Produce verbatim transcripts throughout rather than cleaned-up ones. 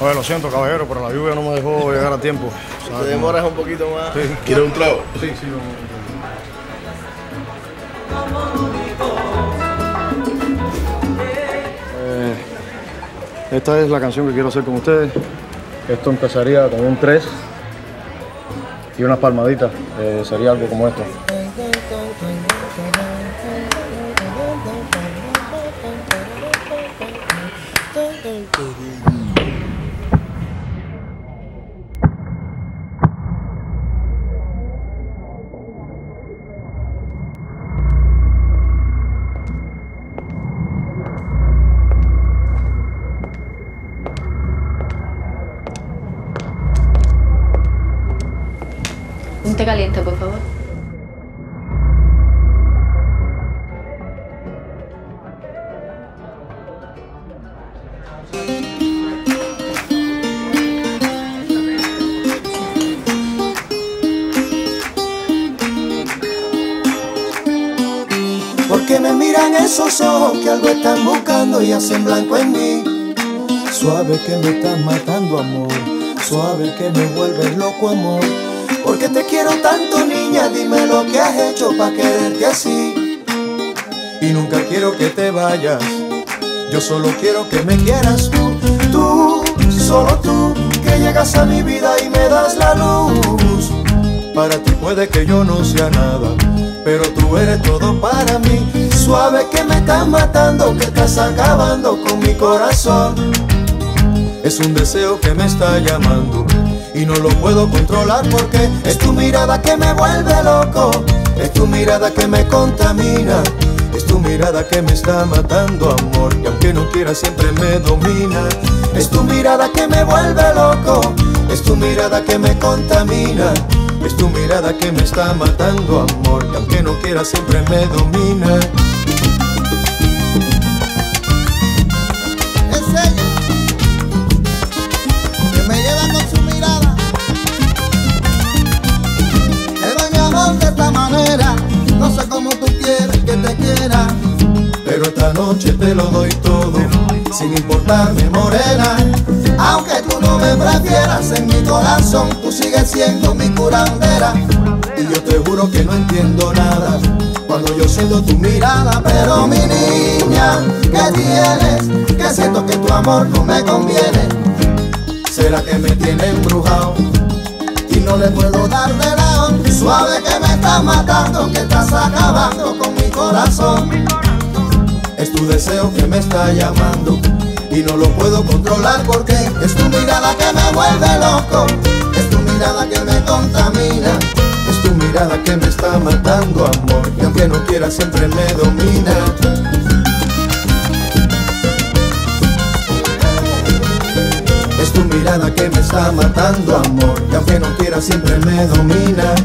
Oye, lo siento, caballero, pero la lluvia no me dejó llegar a tiempo. ¿Te demoras un poquito más? Sí. ¿Quieres un trago? Sí, sí. Eh, esta es la canción que quiero hacer con ustedes. Esto empezaría con un tres y unas palmaditas. Eh, sería algo como esto. Un té caliente, por favor. Porque me miran esos ojos que algo están buscando y hacen blanco en mí. Suave que me estás matando, amor. Suave que me vuelves loco, amor. Porque te quiero tanto, niña, dime lo que has hecho pa' quererte así. Y nunca quiero que te vayas, yo solo quiero que me quieras tú. Tú, solo tú, que llegas a mi vida y me das la luz. Para ti puede que yo no sea nada, pero tú eres todo para mí. Suave que me estás matando, que estás acabando con mi corazón. Es un deseo que me está llamando y no lo puedo controlar porque es tu mirada que me vuelve loco. Es tu mirada que me contamina. Es tu mirada que me está matando, amor, y aunque no quiera siempre me domina. Es tu mirada que me vuelve loco. Es tu mirada que me contamina. Es tu mirada que me está matando, amor, y aunque no quiera siempre me domina. Es ella que me lleva con su mirada. Te doy mi amor de esta manera. No sé cómo tú quieres que te quiera, pero esta noche te lo doy todo, sin importarme, morena. Aunque tú no me prefieras, en mi corazón tú sigues siendo mi curandera. Y yo te juro que no entiendo nada cuando yo siento tu mirada. Pero mi niña, ¿qué tienes? Que siento que tu amor no me conviene. ¿Será que me tiene embrujado y no le puedo dar de lado? Suave que me estás matando, que estás acabando con mi corazón. Es tu deseo que me está llamando y no lo puedo controlar porque es tu mirada que me vuelve loco. Es tu mirada que me contamina. Es tu mirada que me está matando, amor, y aunque no quiera siempre me domina. Es tu mirada que me está matando, amor, y aunque no quiera siempre me domina.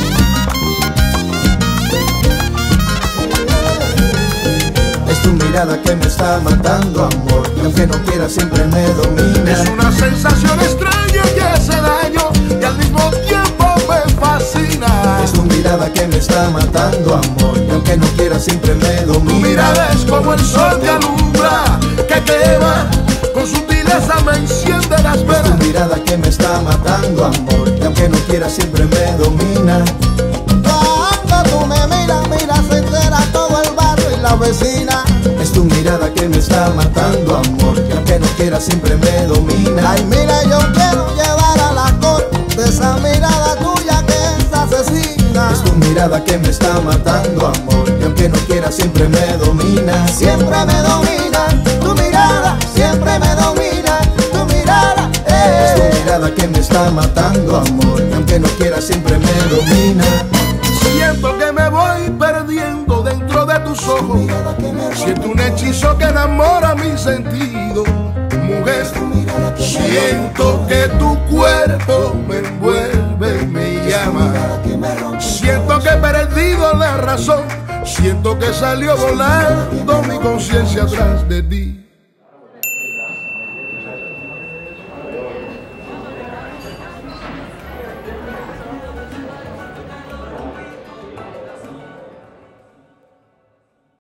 Es tu mirada que me está matando, amor, y aunque no quiera siempre me domina. Es una sensación extraña que hace daño y al mismo tiempo me fascina. Es tu mirada que me está matando, amor, y aunque no quiera siempre me domina. Tu mirada es como el sol que alumbra, que quema, con sutileza me enciende las venas. Es tu mirada que me está matando, amor, y aunque no quiera siempre me domina. cuando tú me miras, miras, se entera todo el barrio y la vecina. Es tu mirada que me está matando, amor, y aunque no quiera siempre me domina. Ay, mira, yo quiero llevar a la corte de esa mirada tuya que es asesina. Es tu mirada que me está matando, amor, y aunque no quiera siempre me domina. Siempre me domina tu mirada, siempre me domina tu mirada. Eh. Es tu mirada que me está matando, amor, y aunque no quiera siempre me domina. Siento que me voy perdiendo dentro de tus ojos. Siento un hechizo que enamora mi sentido. Mujer, siento que tu cuerpo me envuelve y me llama. Siento que he perdido la razón. Siento que salió volando mi conciencia atrás de ti.